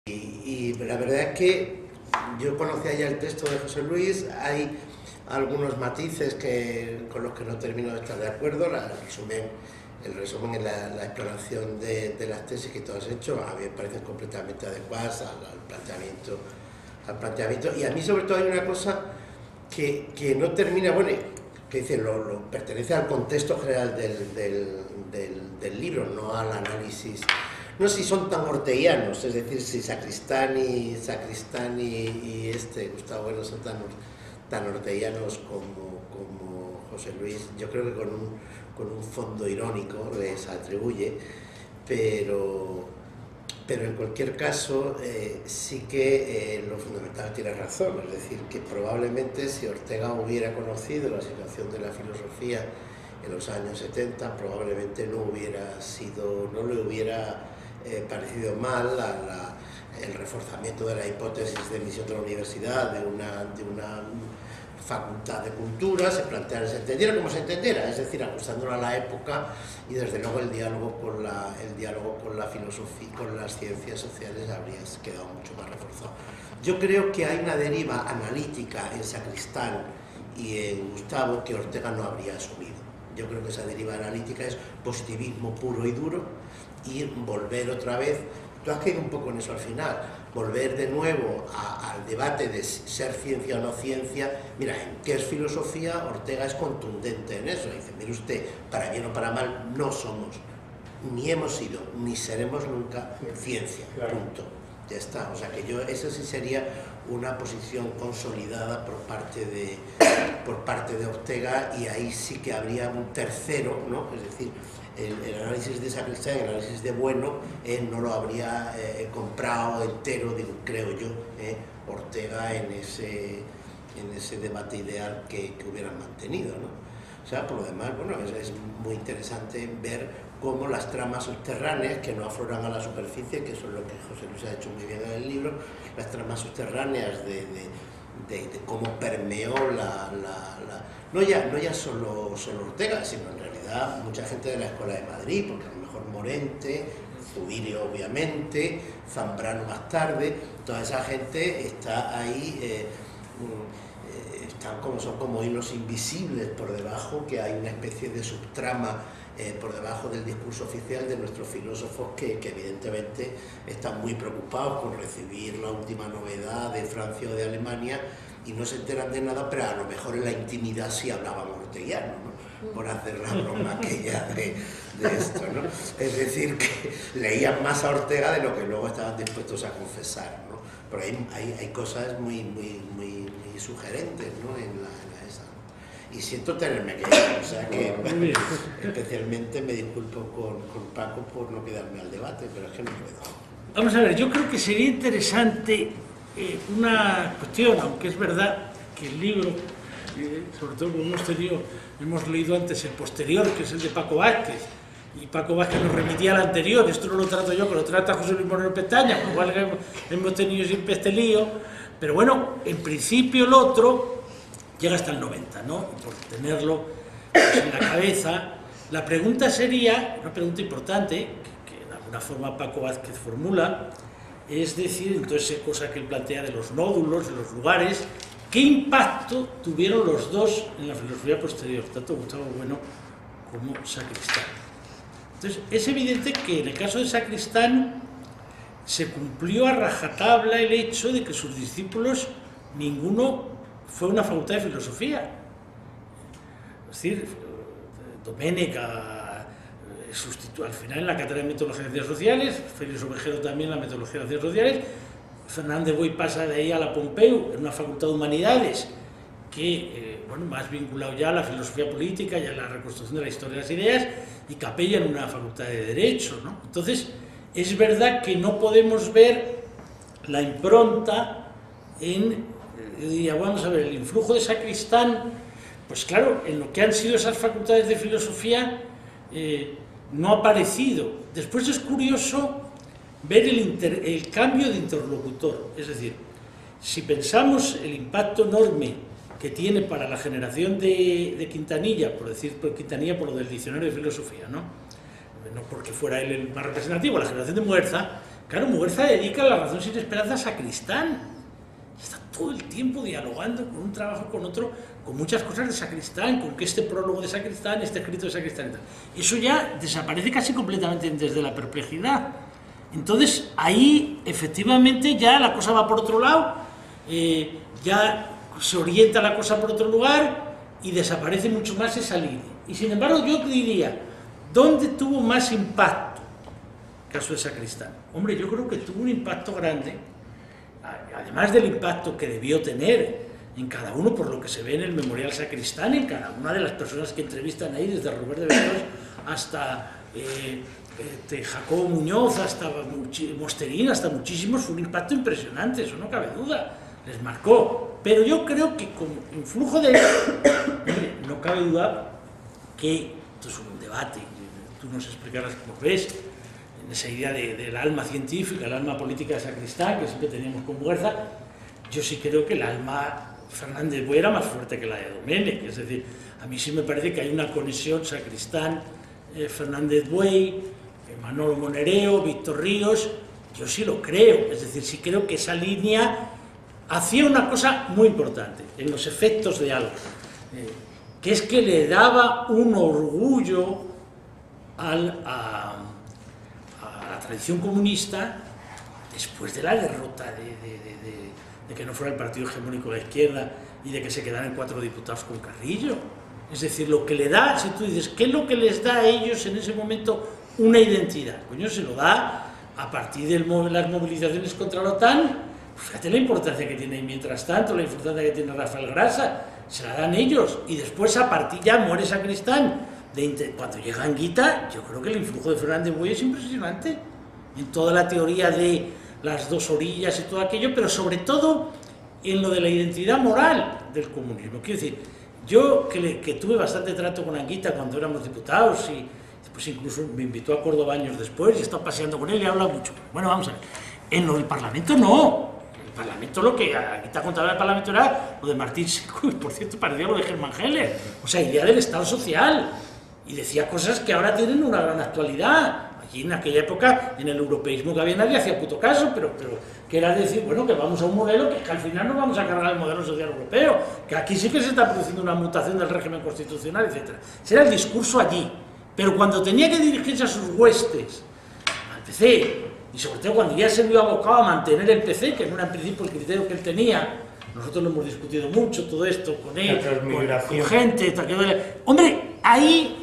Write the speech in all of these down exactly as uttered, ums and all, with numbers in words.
Y, y la verdad es que yo conocía ya el texto de José Luis, hay algunos matices que, con los que no termino de estar de acuerdo. La, el resumen, el resumen es la, la exploración de, de las tesis que tú has hecho, a mí me parecen completamente adecuadas al, al, planteamiento, al planteamiento. Y a mí sobre todo hay una cosa que, que no termina, bueno, que dice, lo, lo, pertenece al contexto general del, del, del, del libro, no al análisis. No sé si son tan orteguianos, es decir, si Sacristán y, Sacristán y, y este Gustavo Bueno son tan, tan orteguianos como, como José Luis. Yo creo que con un, con un fondo irónico les atribuye, pero, pero en cualquier caso eh, sí que eh, lo fundamental tiene razón, es decir, que probablemente si Ortega hubiera conocido la situación de la filosofía en los años setenta, probablemente no hubiera sido, no le hubiera Eh, parecido mal a la, el reforzamiento de la hipótesis de emisión de la universidad de una, de una facultad de cultura, se planteara, se entendiera como se entendiera, es decir, ajustándola a la época, y desde luego el diálogo con la, el diálogo con la filosofía, con las ciencias sociales habría quedado mucho más reforzado. Yo creo que hay una deriva analítica en Sacristán y en Gustavo que Ortega no habría asumido. Yo creo que esa deriva analítica es positivismo puro y duro, y volver otra vez, tú has caído un poco en eso al final, volver de nuevo a, al debate de ser ciencia o no ciencia. Mira, en qué es filosofía, Ortega es contundente en eso, dice, mire usted, para bien o para mal, no somos, ni hemos sido, ni seremos nunca ciencia, punto. Ya está, o sea que yo, eso sí sería una posición consolidada por parte de, por parte de Ortega, y ahí sí que habría un tercero, ¿no? Es decir, el, el análisis de Sacristán, el análisis de Bueno, eh, no lo habría eh, comprado entero, digo, creo yo, eh, Ortega en ese, en ese debate ideal que, que hubieran mantenido, ¿no? O sea, por lo demás, bueno, es, es muy interesante ver cómo las tramas subterráneas que no afloran a la superficie, que eso es lo que José Luis ha hecho muy bien en el libro, las tramas subterráneas de, de, de, de cómo permeó la, la, la no ya, no ya solo, solo Ortega, sino en realidad mucha gente de la Escuela de Madrid, porque a lo mejor Morente, Zubirio obviamente, Zambrano más tarde, toda esa gente está ahí, eh, están como, son como hilos invisibles por debajo, que hay una especie de subtrama eh, por debajo del discurso oficial de nuestros filósofos que, que evidentemente están muy preocupados con recibir la última novedad de Francia o de Alemania y no se enteran de nada, pero a lo mejor en la intimidad sí hablaban orteguiano, ¿no? Por hacer la broma aquella de, de esto, ¿no? Es decir, que leían más a Ortega de lo que luego estaban dispuestos a confesar, ¿no? Pero hay, hay, hay cosas muy, muy, muy, muy sugerentes, ¿no? en, la, en la esa. Y siento tenerme que ir, o sea que bueno, especialmente me disculpo con, con Paco por no quedarme al debate, pero es que no puedo. Vamos a ver, yo creo que sería interesante eh, una cuestión, aunque es verdad que el libro, eh, sobre todo como hemos tenido, hemos leído antes el posterior, que es el de Paco Vázquez, y Paco Vázquez nos remitía al anterior, esto no lo trato yo, que lo trata José Luis Moreno Pestaña, con lo cual hemos tenido siempre este lío, pero bueno, en principio el otro llega hasta el noventa, ¿no? Y por tenerlo pues, en la cabeza, la pregunta sería, una pregunta importante, que, que de alguna forma Paco Vázquez formula, es decir, entonces esa cosa que él plantea de los nódulos, de los lugares, ¿qué impacto tuvieron los dos en la filosofía posterior, tanto Gustavo Bueno como Sacristán? Entonces, es evidente que en el caso de Sacristán se cumplió a rajatabla el hecho de que sus discípulos, ninguno fue una facultad de filosofía. Es decir, Doménica sustituyó al final en la cátedra de metodología de ciencias sociales, Félix Ovejero también en la metodología de ciencias sociales, Fernández Boy pasa de ahí a la Pompeu, en una facultad de humanidades, que, eh, bueno, más vinculado ya a la filosofía política y a la reconstrucción de la historia de las ideas, y Capella en una facultad de Derecho, ¿no? Entonces, es verdad que no podemos ver la impronta en, yo diría, vamos a ver, el influjo de Sacristán, pues claro, en lo que han sido esas facultades de filosofía, eh, no ha aparecido. Después es curioso ver el, inter, el cambio de interlocutor, es decir, si pensamos el impacto enorme que tiene para la generación de, de Quintanilla, por decir por Quintanilla por lo del diccionario de filosofía, ¿no? No porque fuera él el más representativo, la generación de Muerza, Claro, Muguerza dedica La razón sin esperanza a Sacristán. Está todo el tiempo dialogando con un trabajo con otro, con muchas cosas de Sacristán, con que este prólogo de Sacristán, este escrito de Sacristán y tal. Eso ya desaparece casi completamente desde la perplejidad. Entonces, ahí, efectivamente, ya la cosa va por otro lado, eh, ya se orienta la cosa por otro lugar y desaparece mucho más esa línea. Y sin embargo, yo diría, ¿dónde tuvo más impacto el caso de Sacristán? Hombre, yo creo que tuvo un impacto grande, además del impacto que debió tener en cada uno, por lo que se ve en el Memorial Sacristán, en cada una de las personas que entrevistan ahí, desde Robert de Verdós hasta eh, eh, Jacobo Muñoz, hasta Mosterín, hasta muchísimos, fue un impacto impresionante, eso no cabe duda, les marcó. Pero yo creo que como influjo de eso, hombre, no cabe duda que esto es un debate, tú nos explicarás cómo ves, en esa idea de, del alma científica, el alma política de Sacristán, que siempre teníamos con Muguerza. Yo sí creo que el alma Fernández Buey era más fuerte que la de Domènech, es decir, a mí sí me parece que hay una conexión Sacristán, eh, Fernández Buey, eh, Manolo Monereo, Víctor Ríos, yo sí lo creo, es decir, sí creo que esa línea hacía una cosa muy importante en los efectos de algo, eh, que es que le daba un orgullo al, a, a la tradición comunista después de la derrota de, de, de, de, de que no fuera el partido hegemónico de la izquierda y de que se quedaran cuatro diputados con Carrillo. Es decir, lo que le da, si tú dices, ¿qué es lo que les da a ellos en ese momento una identidad? Coño, se lo da a partir de las movilizaciones contra la OTAN. Fíjate la importancia que tiene mientras tanto, la importancia que tiene Rafael Grasa, se la dan ellos, y después a partir ya muere Sacristán. De cuando llega Anguita, yo creo que el influjo de Fernández Buey es impresionante, en toda la teoría de las dos orillas y todo aquello, pero sobre todo en lo de la identidad moral del comunismo. Quiero decir, yo que, le, que tuve bastante trato con Anguita cuando éramos diputados, y después incluso me invitó a Córdoba años después, y he estado paseando con él y he hablado mucho. Bueno, vamos a ver, en lo del Parlamento no. El Parlamento, lo que Anguita contaba del Parlamento era lo de Martín Seco, y por cierto parecía lo de Germán Heller, o sea, idea del Estado social, y decía cosas que ahora tienen una gran actualidad. Allí en aquella época, en el europeísmo que había, nadie hacía puto caso, pero, pero que era decir, bueno, que vamos a un modelo que, que al final no vamos a cargar el modelo social europeo, que aquí sí que se está produciendo una mutación del régimen constitucional, etcétera. Ese era el discurso allí, pero cuando tenía que dirigirse a sus huestes, al P C, y sobre todo cuando ya se vio abocado a mantener el P C, que no era en principio el criterio que él tenía, nosotros lo hemos discutido mucho, todo esto, con él, con, con gente, hombre, ahí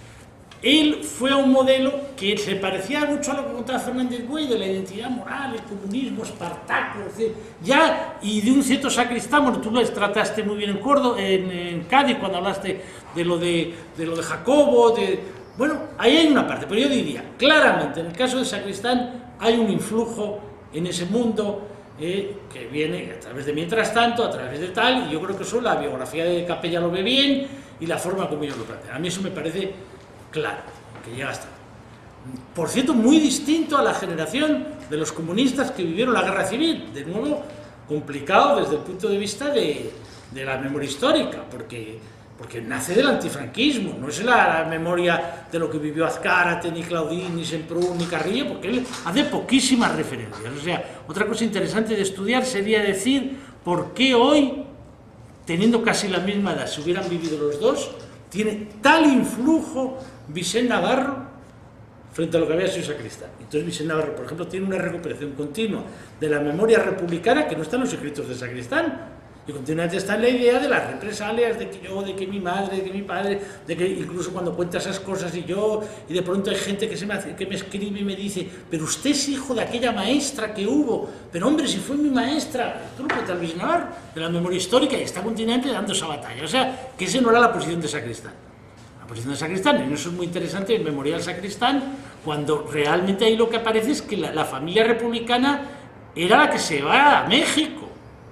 él fue a un modelo que se parecía mucho a lo que contaba Fernández Buey, de la identidad moral, el comunismo, Espartaco, es decir, ya, y de un cierto Sacristán. Bueno, tú lo trataste muy bien en Córdoba, en, en Cádiz, cuando hablaste de lo de, de lo de Jacobo, de, bueno, ahí hay una parte, pero yo diría, claramente, en el caso de Sacristán, hay un influjo en ese mundo eh, que viene a través de Mientras Tanto, a través de tal, y yo creo que eso la biografía de Capella lo ve bien, y la forma como ellos lo plantean. A mí eso me parece claro, que llega hasta. Por cierto, muy distinto a la generación de los comunistas que vivieron la guerra civil, de nuevo, complicado desde el punto de vista de, de la memoria histórica, porque, porque nace del antifranquismo, no es la, la memoria de lo que vivió Azcárate, ni Claudín, ni Semprún, ni Carrillo, porque él hace poquísimas referencias. O sea, otra cosa interesante de estudiar sería decir por qué hoy, teniendo casi la misma edad, si hubieran vivido los dos, tiene tal influjo Vicent Navarro frente a lo que había sido Sacristán. Entonces Vicent Navarro, por ejemplo, tiene una recuperación continua de la memoria republicana que no está en los escritos de Sacristán, y continuamente está en la idea de las represalias, de que yo, de que mi madre, de que mi padre, de que incluso cuando cuenta esas cosas y yo, y de pronto hay gente que, se me, hace, que me escribe y me dice, pero usted es hijo de aquella maestra que hubo, pero hombre, si fue mi maestra, esto lo cuenta el Vicent Navarro, de la memoria histórica, y está continuamente dando esa batalla. O sea, que esa no era la posición de Sacristán. La posición de Sacristán, y eso es muy interesante, el Memorial Sacristán, cuando realmente ahí lo que aparece es que la, la familia republicana era la que se va a México,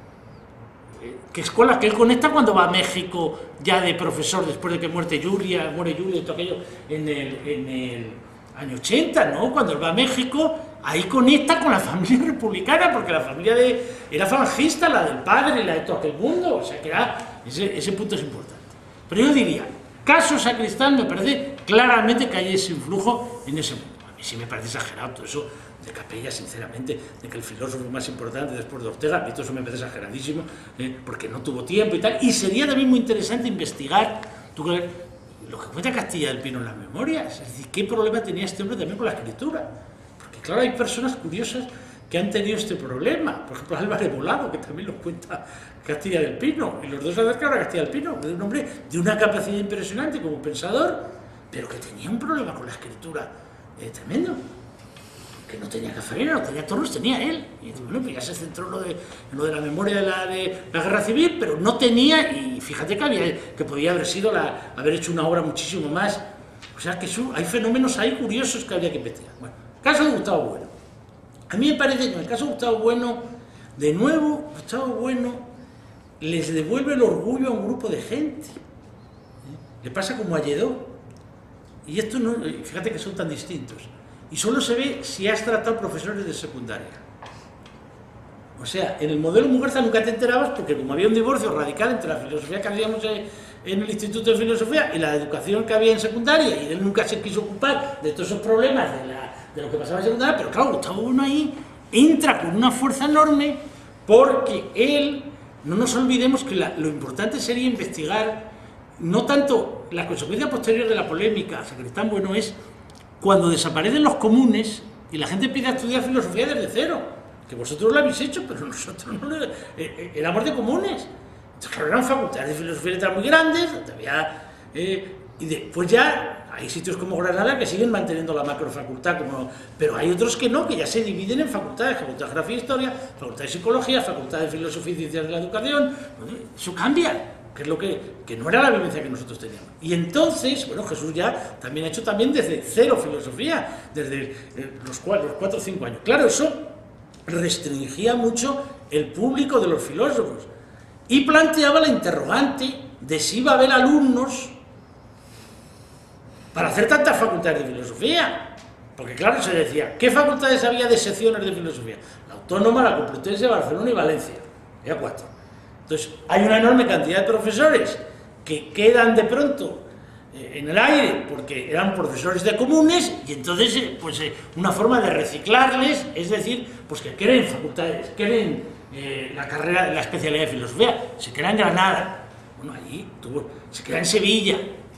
que es con la que él conecta cuando va a México ya de profesor, después de que muere Julia, muere Julia y todo aquello en el, en el año ochenta, ¿no? Cuando él va a México, ahí conecta con la familia republicana, porque la familia de, era falangista, la del padre, la de todo aquel mundo, o sea que era, ese, ese punto es importante. Pero yo diría, caso Sacristán, me parece claramente que hay ese influjo en ese mundo. A mí sí me parece exagerado todo eso de Capella, sinceramente, de que el filósofo más importante después de Ortega, a mí todo eso me parece exageradísimo, ¿eh? Porque no tuvo tiempo y tal, y sería también muy interesante investigar, tú crees, lo que cuenta Castilla del Pino en las memorias, es decir, qué problema tenía este hombre también con la escritura, porque claro, hay personas curiosas que han tenido este problema, por ejemplo Álvarez Volado, que también lo cuenta Castilla del Pino, y los dos acercaron a Castilla del Pino, de un hombre de una capacidad impresionante como pensador, pero que tenía un problema con la escritura eh, tremendo, que no tenía Cazorena, no tenía Torres, tenía él, y bueno, pues ya se centró en lo de, en lo de la memoria de la, de la guerra civil, pero no tenía, y fíjate que, había, que podía haber sido, la, haber hecho una obra muchísimo más, o sea que eso, hay fenómenos ahí curiosos que habría que investigar. Bueno, caso de Gustavo Bueno. A mí me parece que en el caso de Gustavo Bueno, de nuevo, Gustavo Bueno les devuelve el orgullo a un grupo de gente. ¿Eh? Le pasa como a Lledó. Y esto no, fíjate que son tan distintos. Y solo se ve si has tratado profesores de secundaria. O sea, en el modelo Muguerza nunca te enterabas porque como había un divorcio radical entre la filosofía que hacíamos en el Instituto de Filosofía y la educación que había en secundaria, y él nunca se quiso ocupar de todos esos problemas de la de lo que pasaba en secundaria, pero claro, Gustavo Bueno ahí entra con una fuerza enorme porque él, no nos olvidemos que la, lo importante sería investigar no tanto la consecuencia posterior de la polémica, Sacristán Bueno, es cuando desaparecen los comunes y la gente empieza a estudiar filosofía desde cero, que vosotros lo habéis hecho, pero nosotros no lo, eh, eh, éramos de comunes. Entonces, claro, eran facultades de filosofía y letras muy grandes, donde había, eh, y después ya hay sitios como Granada que siguen manteniendo la macrofacultad, como, pero hay otros que no, que ya se dividen en facultades, facultad de Geografía e Historia, facultad de Psicología, facultad de Filosofía y Ciencias de la Educación. Eso cambia, que es lo que, que no era la vivencia que nosotros teníamos. Y entonces, bueno, Jesús ya también ha hecho también desde cero filosofía, desde eh, los, cuatro, los cuatro o cinco años. Claro, eso restringía mucho el público de los filósofos y planteaba la interrogante de si iba a haber alumnos para hacer tantas facultades de filosofía, porque claro, se decía, ¿qué facultades había de secciones de filosofía? La Autónoma, la Complutense, Barcelona y Valencia, había cuatro. Entonces, hay una enorme cantidad de profesores que quedan de pronto eh, en el aire porque eran profesores de comunes y entonces, eh, pues eh, una forma de reciclarles, es decir, pues que quieren facultades, quieren eh, la carrera, la especialidad de filosofía, se crea en Granada, bueno, allí tuvo, se crea en Sevilla,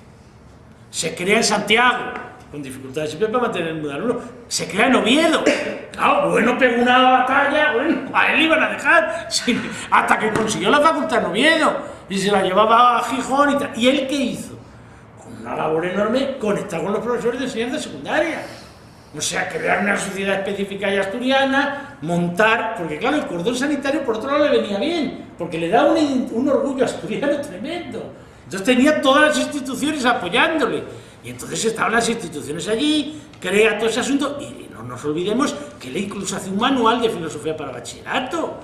se crea en Santiago, con dificultades siempre para mantener el modelo uno, se crea en Oviedo, claro, Bueno pegó una batalla, bueno, a él iban a dejar, sí, hasta que consiguió la facultad en Oviedo, y se la llevaba a Gijón y tal, ¿y él qué hizo? Con una labor enorme, conectar con los profesores de enseñanza secundaria, o sea, crear una sociedad específica y asturiana, montar, porque claro, el cordón sanitario por otro lado le venía bien, porque le da un, un orgullo asturiano tremendo. Entonces tenía todas las instituciones apoyándole, y entonces estaban las instituciones allí, crea todo ese asunto, y no nos olvidemos que él incluso hace un manual de filosofía para bachillerato,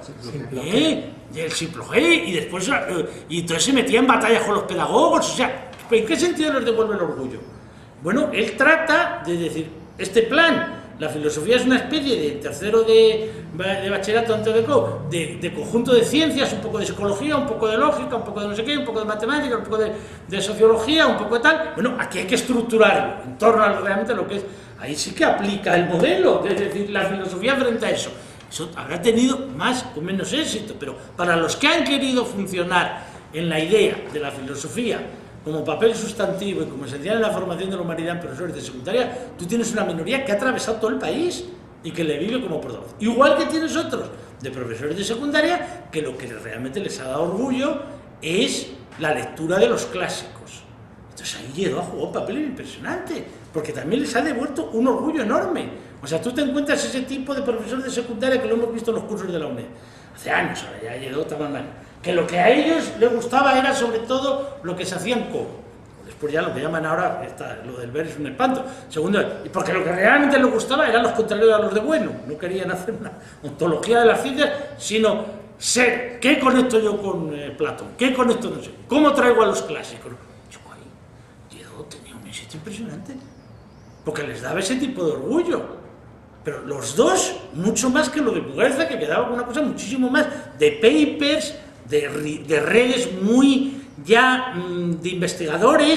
¿eh? El Simplogé, y después, y entonces se metía en batallas con los pedagogos, o sea, ¿en qué sentido les devuelve el orgullo? Bueno, él trata de decir, este plan, la filosofía es una especie de tercero de, de bachillerato antes de, de, de conjunto de ciencias, un poco de psicología, un poco de lógica, un poco de no sé qué, un poco de matemática, un poco de, de sociología, un poco de tal. Bueno, aquí hay que estructurarlo en torno a realmente lo que es. Ahí sí que aplica el modelo, es decir, la filosofía frente a eso. Eso habrá tenido más o menos éxito, pero para los que han querido funcionar en la idea de la filosofía como papel sustantivo y como esencial en la formación de la humanidad en profesores de secundaria, tú tienes una minoría que ha atravesado todo el país y que le vive como portavoz. Igual que tienes otros de profesores de secundaria que lo que realmente les ha dado orgullo es la lectura de los clásicos. Entonces ahí Lledó ha jugado un papel impresionante, porque también les ha devuelto un orgullo enorme. O sea, tú te encuentras ese tipo de profesores de secundaria que lo hemos visto en los cursos de la UNED. Hace años, ahora ya Lledó estaba mal. Que lo que a ellos les gustaba era sobre todo lo que se hacía en coro. Después ya lo que llaman ahora, está, lo del ver es un espanto. Segundo, y porque lo que realmente les gustaba eran los contrarios a los de Bueno. No querían hacer una ontología de las ciencias, sino ser, ¿qué conecto yo con eh, Platón? ¿Qué conecto no sé? ¿Cómo traigo a los clásicos? Yo ahí, Lledó tenía un éxito impresionante, porque les daba ese tipo de orgullo. Pero los dos, mucho más que lo de Muguerza, que quedaba con una cosa muchísimo más de papers, de, de redes muy ya mmm, de investigadores,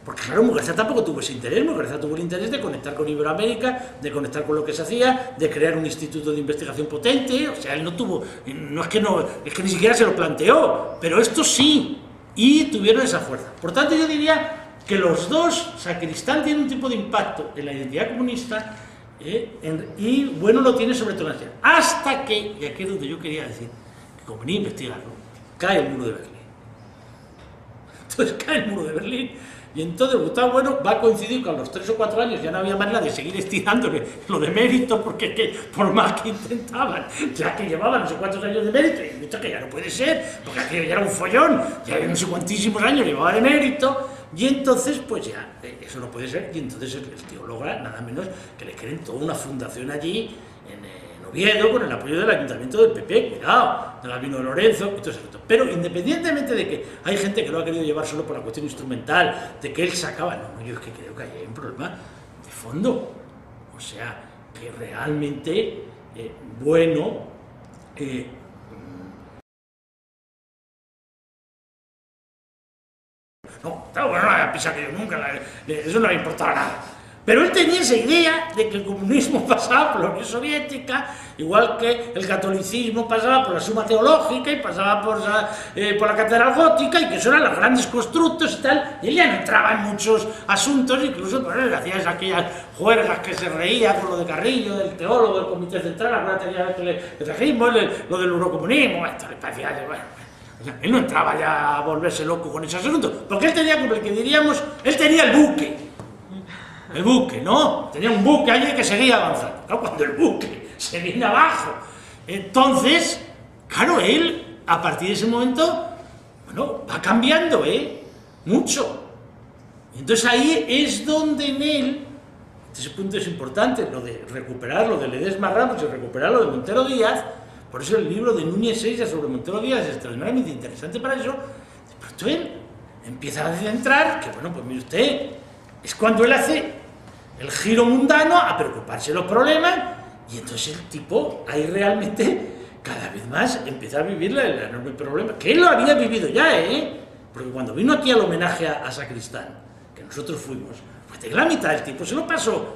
Porque claro, Muguerza tampoco tuvo ese interés, Muguerza tuvo el interés de conectar con Iberoamérica, de conectar con lo que se hacía, de crear un instituto de investigación potente, o sea, él no tuvo, no es que no, es que ni siquiera se lo planteó, pero esto sí, y tuvieron esa fuerza. Por tanto, yo diría que los dos, Sacristán tiene un tipo de impacto en la identidad comunista, eh, en, y bueno lo tiene sobre todo en la ciudad, hasta que, y aquí es donde yo quería decir, que como venía a investigarlo, cae el muro de Berlín. Entonces cae el muro de Berlín, y entonces Gustavo Bueno va a coincidir con los tres o cuatro años, ya no había manera de seguir estirándole lo de mérito, porque que, por más que intentaban, ya que llevaban no sé cuántos años de mérito, y visto que ya no puede ser, porque aquello ya era un follón, ya no sé cuantísimos años llevaba de mérito, y entonces pues ya, eso no puede ser, y entonces el, el tío logra nada menos que le creen toda una fundación allí, en, en Oviedo, con el apoyo del ayuntamiento del P P, cuidado, del Albino de Lorenzo, y todo eso. Pero independientemente de que hay gente que lo ha querido llevar solo por la cuestión instrumental, de que él sacaba, no, yo es que creo que hay un problema de fondo, o sea, que realmente, eh, bueno, eh, no, está bueno, no había pisado que yo nunca, la, eso no le importaba nada. Pero él tenía esa idea de que el comunismo pasaba por la Unión Soviética, igual que el catolicismo pasaba por la Suma Teológica y pasaba por, eh, por la Catedral Gótica, y que eso eran los grandes constructos y tal, y él ya no entraba en muchos asuntos, incluso pues, él hacía aquellas juergas que se reía con lo de Carrillo, del teólogo, del Comité Central, ahora tenía el trajismo, lo del eurocomunismo, esto le parecía que, bueno, o sea, él no entraba ya a volverse loco con ese asunto, porque él tenía, como el que diríamos, él tenía el buque. El buque, ¿no? Tenía un buque allí que seguía avanzando. Claro, cuando el buque se viene abajo, entonces, claro, él, a partir de ese momento, bueno, va cambiando, ¿eh? Mucho. Entonces ahí es donde en él, ese punto es importante, lo de recuperar lo de Ledesma Ramos y recuperar lo de Montero Díaz, por eso el libro de Núñez Seixas sobre Montero Díaz es extraordinariamente interesante para eso. De pronto él empieza a centrar, que bueno, pues mire usted, es cuando él hace el giro mundano a preocuparse de los problemas, y entonces el tipo ahí realmente cada vez más empieza a vivir el enorme problema, que él lo había vivido ya, ¿eh? Porque cuando vino aquí al homenaje a, a Sacristán, que nosotros fuimos, pues de la mitad del tiempo se lo pasó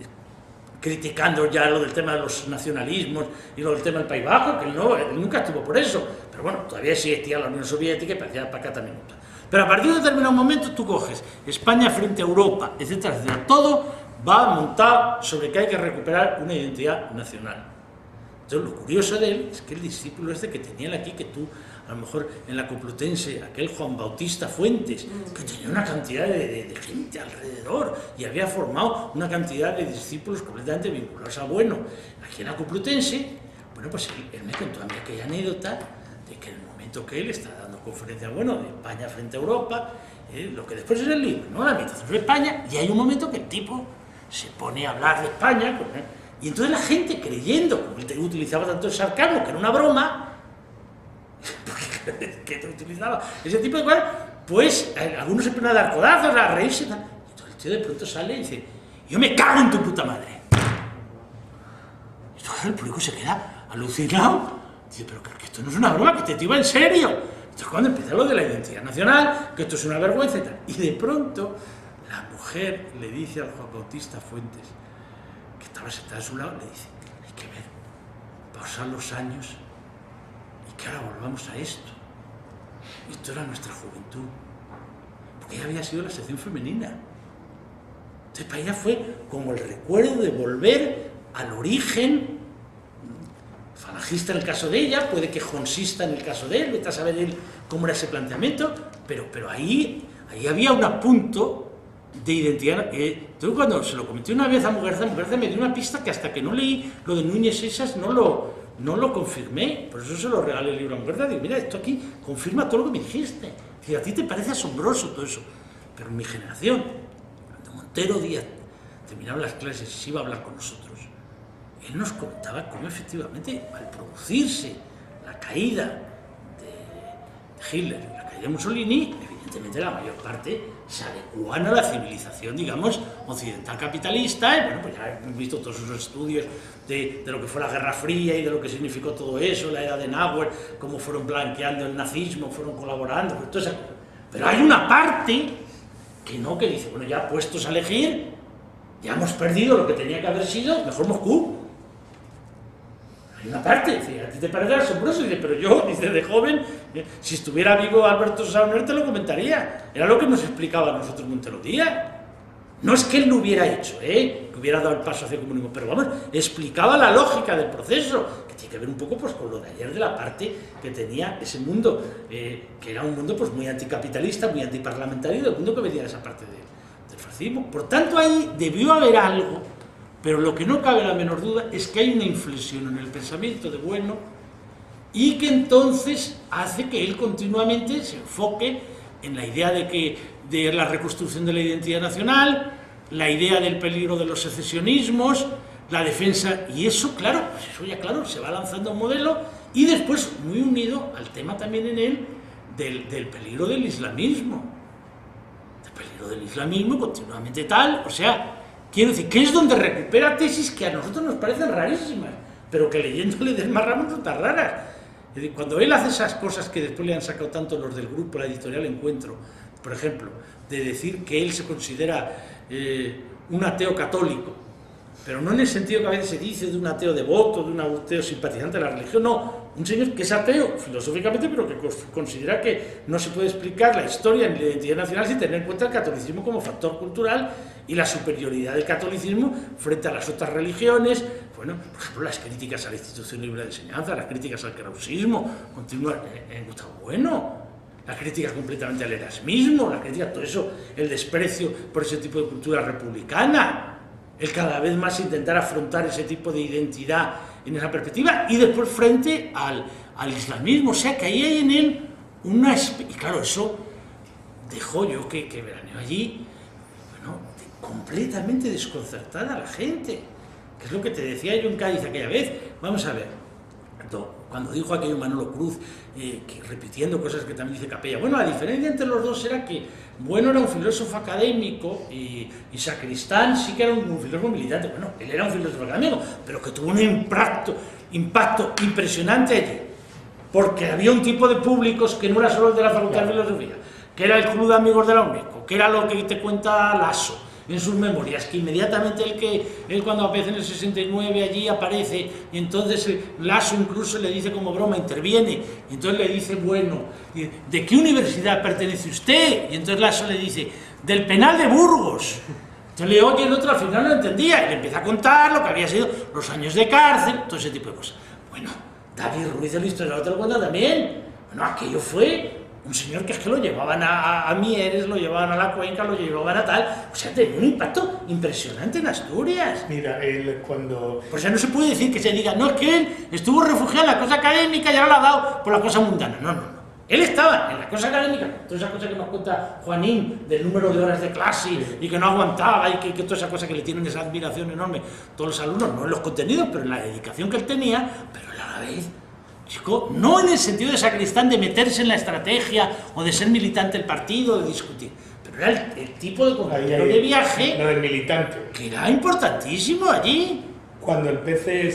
criticando ya lo del tema de los nacionalismos y lo del tema del País Bajo, que él, no, él nunca estuvo por eso, pero bueno, todavía existía la Unión Soviética y parecía para acá también. Pero a partir de determinado momento tú coges España frente a Europa, etcétera, etcétera, todo va montado sobre que hay que recuperar una identidad nacional. Entonces lo curioso de él es que el discípulo este que tenía él aquí, que tú, a lo mejor en la Complutense, aquel Juan Bautista Fuentes, que tenía una cantidad de, de, de gente alrededor y había formado una cantidad de discípulos completamente vinculados a Bueno, aquí en la Complutense, bueno, pues él, él me contó a mí aquella anécdota de que en el momento que él está dando conferencia, bueno, de España frente a Europa, eh, lo que después es el libro, ¿no? La habitación de España, y hay un momento que el tipo se pone a hablar de España, pues, ¿eh? Y entonces la gente, creyendo, como él utilizaba tanto el sarcasmo, que era una broma, porque que utilizaba ese tipo de cosas, pues algunos se ponen a dar codazos, a reírse, y tal. Y entonces el tío de pronto sale y dice, yo me cago en tu puta madre. Y entonces el público se queda alucinado, dice, pero que esto no es una broma, que este tío va en serio. Entonces cuando empieza lo de la identidad nacional, que esto es una vergüenza y tal, y de pronto la mujer le dice al Juan Bautista Fuentes, que estaba sentada a su lado, le dice, hay que ver, pasan los años y que ahora volvamos a esto. Esto era nuestra juventud, porque ella había sido la sección femenina. Entonces para ella fue como el recuerdo de volver al origen falangista en el caso de ella, puede que jonsista en el caso de él, vete a saber él cómo era ese planteamiento, pero, pero ahí, ahí había un punto de identidad. Eh, entonces cuando se lo comenté una vez a Muguerza, Muguerza me dio una pista que hasta que no leí lo de Núñez Seixas no lo, no lo confirmé, por eso se lo regalé el libro a Muguerza, digo, mira, esto aquí confirma todo lo que me dijiste, y a ti te parece asombroso todo eso, pero en mi generación, cuando Montero Díaz terminaba las clases y se iba a hablar con nosotros, él nos contaba cómo efectivamente al producirse la caída de Hitler, la caída de Mussolini, evidentemente la mayor parte se adecuan a la civilización, digamos, occidental capitalista, y bueno, pues ya hemos visto todos esos estudios de, de lo que fue la Guerra Fría y de lo que significó todo eso, la era de Nauer, cómo fueron blanqueando el nazismo, fueron colaborando, pues, toda esa cosa. Pero hay una parte que no, que dice, bueno, ya puestos a elegir, ya hemos perdido lo que tenía que haber sido, mejor Moscú. Hay una parte, dice, a ti te parecerá asombroso, dice, pero yo, dice, de joven, eh, si estuviera vivo Alberto Saunier te lo comentaría, era lo que nos explicaba a nosotros Montero Díaz. No es que él lo hubiera hecho, ¿eh? que hubiera dado el paso hacia el comunismo, pero vamos, explicaba la lógica del proceso, que tiene que ver un poco pues, con lo de ayer, de la parte que tenía ese mundo, eh, que era un mundo pues, muy anticapitalista, muy antiparlamentario, del mundo que venía de esa parte de, del fascismo. Por tanto, ahí debió haber algo, pero lo que no cabe la menor duda es que hay una inflexión en el pensamiento de Bueno y que entonces hace que él continuamente se enfoque en la idea de que de la reconstrucción de la identidad nacional, la idea del peligro de los secesionismos, la defensa, y eso, claro, pues eso ya claro, se va lanzando un modelo, y después muy unido al tema también en él del, del peligro del islamismo, del peligro del islamismo continuamente tal, o sea, quiero decir, que es donde recupera tesis que a nosotros nos parecen rarísimas, pero que leyéndole desmarramos otras raras. Es decir, cuando él hace esas cosas que después le han sacado tanto los del grupo, la editorial Encuentro, por ejemplo, de decir que él se considera eh, un ateo católico, pero no en el sentido que a veces se dice de un ateo devoto, de un ateo simpatizante de la religión, no, un señor que es ateo filosóficamente, pero que considera que no se puede explicar la historia ni la identidad nacional sin tener en cuenta el catolicismo como factor cultural y la superioridad del catolicismo frente a las otras religiones. Bueno, por ejemplo, las críticas a la institución libre de enseñanza, las críticas al krausismo, continúan en Gustavo Bueno, la crítica completamente al erasmismo, la crítica, todo eso, el desprecio por ese tipo de cultura republicana, el cada vez más intentar afrontar ese tipo de identidad en esa perspectiva, y después frente al, al islamismo, o sea que ahí hay en él una... Y claro, eso dejó yo que, que veraneo allí, bueno, completamente desconcertada a la gente, que es lo que te decía yo en Cádiz aquella vez. Vamos a ver, cuando dijo aquello Manolo Cruz, eh, que repitiendo cosas que también dice Capella, bueno, la diferencia entre los dos era que Bueno era un filósofo académico y, y Sacristán sí que era un, un filósofo militante. Bueno, él era un filósofo académico, pero que tuvo un impacto, impacto impresionante allí, porque había un tipo de públicos que no era solo el de la Facultad de Filosofía, que era el Club de Amigos de la UNESCO, que era lo que te cuenta Lasso en sus memorias, que inmediatamente él, que, él cuando aparece en el sesenta y nueve allí aparece, y entonces Lasso incluso le dice como broma, interviene, y entonces le dice, bueno, ¿de qué universidad pertenece usted? Y entonces Lasso le dice, del Penal de Burgos. Entonces le oye, el otro al final no lo entendía, y le empieza a contar lo que había sido los años de cárcel, todo ese tipo de cosas. Bueno, David Ruiz, el historiador, te lo cuenta también. Bueno, aquello fue un señor que es que lo llevaban a, a, a Mieres, lo llevaban a la Cuenca, lo llevaban a tal, o sea, tenía un impacto impresionante en Asturias. Mira, él cuando... O sea, no se puede decir que se diga, no, es que él estuvo refugiado en la cosa académica y ahora la ha dado por la cosa mundana. No, no, no. Él estaba en la cosa académica, toda esa cosa que nos cuenta Juanín, del número de horas de clase y que no aguantaba y que, que toda esa cosa que le tienen esa admiración enorme todos los alumnos, no en los contenidos, pero en la dedicación que él tenía, pero a la vez... Chico, no en el sentido de Sacristán de meterse en la estrategia o de ser militante del partido, de discutir, pero era el, el tipo de compañero de viaje, no, el militante, que era importantísimo allí. Cuando el P C